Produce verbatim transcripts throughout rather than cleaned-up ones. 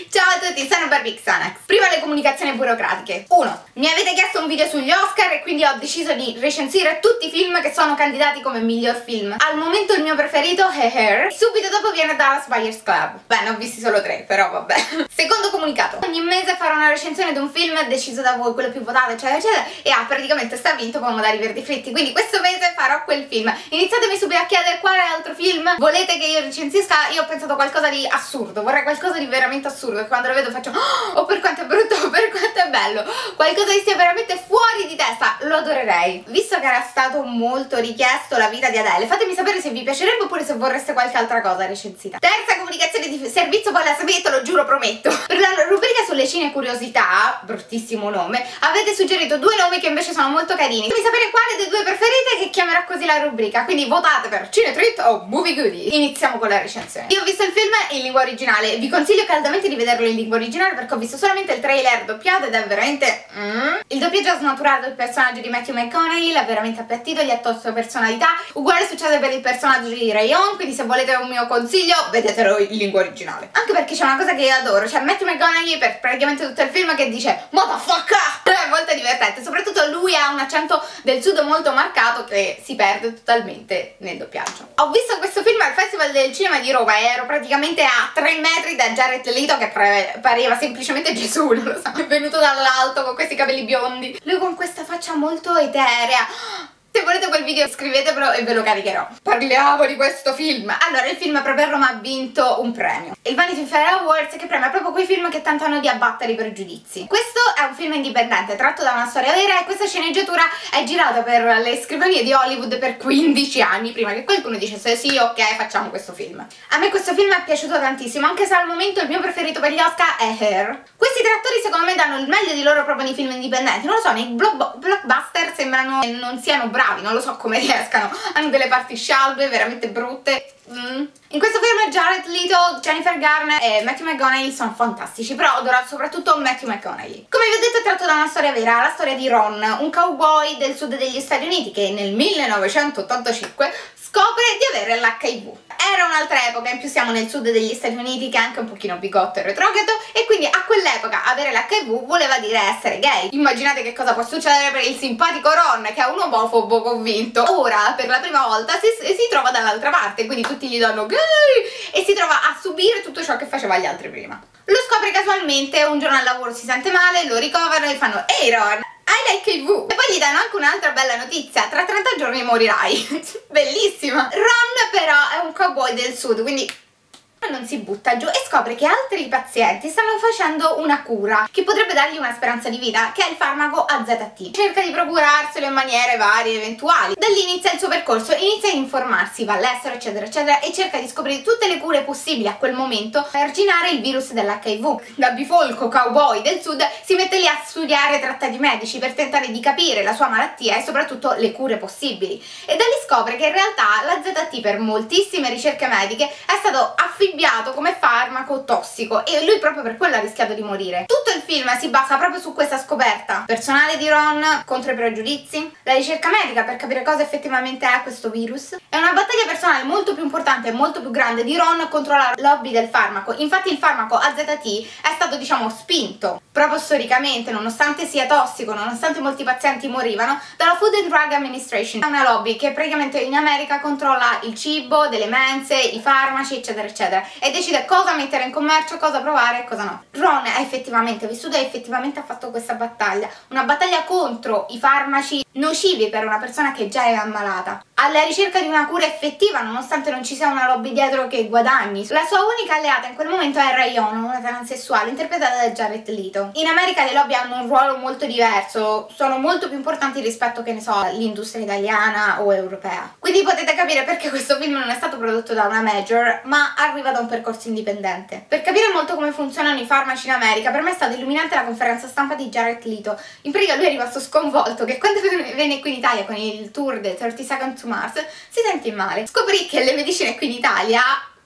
Ciao a tutti, sono Barbie Xanax. Prima le comunicazioni burocratiche. uno. Mi avete chiesto un video sugli Oscar e quindi ho deciso di recensire tutti i film che sono candidati come miglior film. Al momento il mio preferito è Hair. Subito dopo viene Dallas Buyers Club. Beh, ne ho visti solo tre, però vabbè. Secondo comunicato. Ogni mese farò una recensione di un film deciso da voi, quello più votato, eccetera, eccetera. E ah, praticamente sta vinto Pomodori Verdi Fritti. Quindi questo mese farò quel film. Iniziatemi subito a chiedere quale altro film volete che io recensisca. Io ho pensato a qualcosa di assurdo. Vorrei qualcosa di veramente assurdo, che quando lo vedo faccio oh, per quanto è brutto, per quanto è bello, qualcosa che sia veramente fuori di testa, lo adorerei. Visto che era stato molto richiesto la vita di Adele, fatemi sapere se vi piacerebbe oppure se vorreste qualche altra cosa recensita. Terza comunicazione di servizio, poi la sapete, lo giuro, prometto. Per la rubrica sulle cine curiosità, bruttissimo nome, avete suggerito due nomi che invece sono molto carini. Fatemi sapere quale dei due preferite, che chiamerà così la rubrica, quindi votate per Cine Treat o Movie Goodie. Iniziamo con la recensione. Io ho visto il film in lingua originale, vi consiglio caldamente di vederlo in lingua originale perché ho visto solamente il trailer doppiato ed è veramente mm. Il doppiaggio ha snaturato il personaggio di Matthew McConaughey, l'ha veramente appiattito, gli ha tolto personalità. Uguale succede per il personaggio di Rayon, quindi se volete un mio consiglio vedetelo in lingua originale. Anche perché c'è una cosa che io adoro, cioè Matthew McConaughey per praticamente tutto il film che dice motherfucker, è molto divertente, soprattutto lui ha un accento del sud molto marcato che si perde totalmente nel doppiaggio. Ho visto questo film al Festival del Cinema di Roma e ero praticamente a tre metri da Jared Leto che pareva semplicemente Gesù, non lo so, è venuto dall'alto con questi capelli biondi, lui con questa faccia molto eterea. Se volete quel video scrivetelo e ve lo caricherò. Parliamo di questo film. Allora, il film proprio a Roma ha vinto un premio, il Vanity Fair Awards, che premia proprio quei film che tentano di abbattere i pregiudizi. Questo è un film indipendente tratto da una storia vera e questa sceneggiatura è girata per le scrivanie di Hollywood per quindici anni prima che qualcuno dicesse sì, ok, facciamo questo film. A me questo film è piaciuto tantissimo, anche se al momento il mio preferito per gli Oscar è Hair. Questi tre attori secondo me danno il meglio di loro proprio nei film indipendenti. Non lo so, nei blockbuster sembrano non siano bravi. Non lo so come riescano, hanno delle parti scialbe, veramente brutte. Mm. In questo film Jared Leto, Jennifer Garner e Matthew McConaughey sono fantastici, però adoro soprattutto Matthew McConaughey. Come vi ho detto è tratto da una storia vera, la storia di Ron, un cowboy del sud degli Stati Uniti che nel millenovecentottantacinque scopre di avere l'H I V. Era un'altra epoca, in più siamo nel sud degli Stati Uniti che è anche un pochino bigotto e retrogrado e quindi a quell'epoca avere l'H I V voleva dire essere gay. Immaginate che cosa può succedere per il simpatico Ron che è un omofobo convinto. Ora per la prima volta si, si trova dall'altra parte, quindi tutti gli danno gay e si trova a subire tutto ciò che faceva gli altri prima. Lo scopre casualmente, un giorno al lavoro si sente male, lo ricoverano e fanno ehi Ron, hai l'H I V! E poi gli danno anche un'altra bella notizia, tra trenta giorni morirai. Bellissima! Ron però è un cowboy del sud, quindi non si butta giù e scopre che altri pazienti stanno facendo una cura che potrebbe dargli una speranza di vita, che è il farmaco A Z T. Cerca di procurarselo in maniere varie ed eventuali. Da lì inizia il suo percorso, inizia a informarsi, va all'estero eccetera eccetera e cerca di scoprire tutte le cure possibili a quel momento per arginare il virus dell'H I V. Da bifolco cowboy del sud si mette lì a studiare trattati medici per tentare di capire la sua malattia e soprattutto le cure possibili e da lì scopre che in realtà l'A Z T per moltissime ricerche mediche è stato affibbiato come farmaco tossico e lui proprio per quello ha rischiato di morire. Tutto il film si basa proprio su questa scoperta personale di Ron contro i pregiudizi, la ricerca medica per capire cosa effettivamente è questo virus e una battaglia personale molto più importante e molto più grande di Ron contro la lobby del farmaco. Infatti il farmaco A Z T è stato diciamo spinto proprio storicamente, nonostante sia tossico, nonostante molti pazienti morivano, dalla Food and Drug Administration. È una lobby che praticamente in America controlla il cibo, delle mense, i farmaci eccetera eccetera e decide cosa mettere in commercio, cosa provare e cosa no. Ron è effettivamente vissuto e effettivamente ha fatto questa battaglia, una battaglia contro i farmaci nocivi per una persona che già è ammalata, alla ricerca di una cura effettiva nonostante non ci sia una lobby dietro che guadagni. La sua unica alleata in quel momento è Rayon, una transessuale interpretata da Jared Leto. In America le lobby hanno un ruolo molto diverso, sono molto più importanti rispetto, che ne so, all'industria italiana o europea. Quindi potete capire perché questo film non è stato prodotto da una major ma arriva da un percorso indipendente. Per capire molto come funzionano i farmaci in America, per me è stata illuminante la conferenza stampa di Jared Leto. In pratica lui è rimasto sconvolto che quando venne qui in Italia con il tour del thirty seconds to Mars si sentì male. Scoprì che le medicine qui in Italia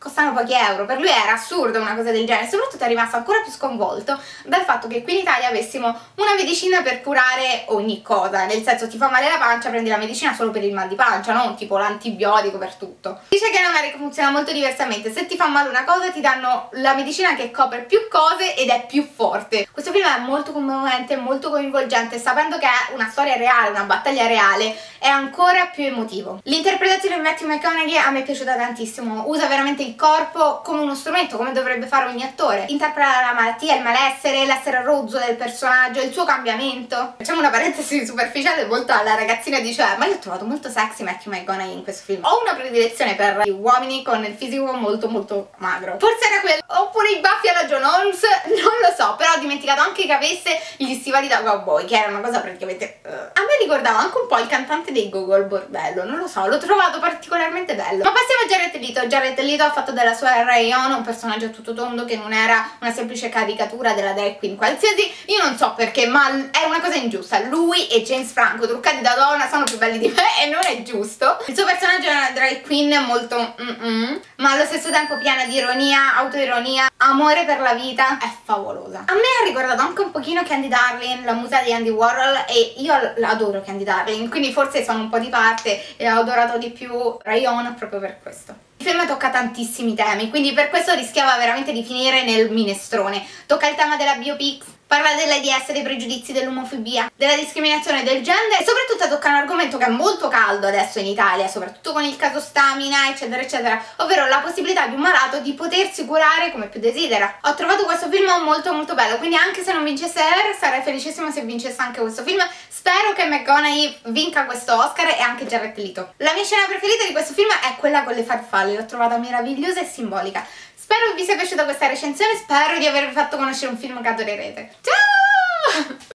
costano pochi euro, per lui era assurdo una cosa del genere, soprattutto è rimasto ancora più sconvolto dal fatto che qui in Italia avessimo una medicina per curare ogni cosa, nel senso ti fa male la pancia, prendi la medicina solo per il mal di pancia, non tipo l'antibiotico per tutto. Dice che in America funziona molto diversamente, se ti fa male una cosa ti danno la medicina che copre più cose ed è più forte. Questo film è molto commovente, molto coinvolgente, sapendo che è una storia reale, una battaglia reale, è ancora più emotivo. L'interpretazione di Matthew McConaughey a me è piaciuta tantissimo, usa veramente il corpo come uno strumento, come dovrebbe fare ogni attore. Interpreta la malattia, il malessere, l'essere rozzo del personaggio, il suo cambiamento. Facciamo una parentesi superficiale volta alla ragazzina dice ma io ho trovato molto sexy Matthew McConaughey in questo film. Ho una predilezione per gli uomini con il fisico molto molto magro. Forse era quello, oppure i baffi alla John Holmes, non lo so, però ho dimenticato anche che avesse gli stivali da cowboy, che era una cosa praticamente... Uh. A me ricordava anche un po' il cantante dei Gogol Bordello, non lo so, l'ho trovato particolarmente bello. Ma passiamo a Jared Leto. Jared Leto ha fatto della sua Rayon un personaggio a tutto tondo che non era una semplice caricatura della drag queen qualsiasi. Io non so perché, ma è una cosa ingiusta. Lui e James Franco truccati da donna sono più belli di me e non è giusto. Il suo personaggio è una drag queen molto mm-mm, ma allo stesso tempo piena di ironia, autoironia, amore per la vita. È favolosa. A me ha ricordato anche un pochino Candy Darling, la musa di Andy Warhol, e io adoro Candy Darling, quindi forse sono un po' di parte e ho adorato di più Rayon proprio per questo. Il film tocca tantissimi temi, quindi per questo rischiava veramente di finire nel minestrone. Tocca il tema della biopics, parla dell'A I D S, dei pregiudizi, dell'omofobia, della discriminazione del genere e soprattutto tocca un argomento che è molto caldo adesso in Italia, soprattutto con il caso Stamina eccetera eccetera, ovvero la possibilità di un malato di potersi curare come più desidera. Ho trovato questo film molto molto bello, quindi anche se non vincesse R sarei felicissima se vincesse anche questo film. Spero che McConaughey vinca questo Oscar e anche Jared Leto. La mia scena preferita di questo film è quella con le farfalle, l'ho trovata meravigliosa e simbolica. Spero che vi sia piaciuta questa recensione, spero di avervi fatto conoscere un film che adorerete. Ciao!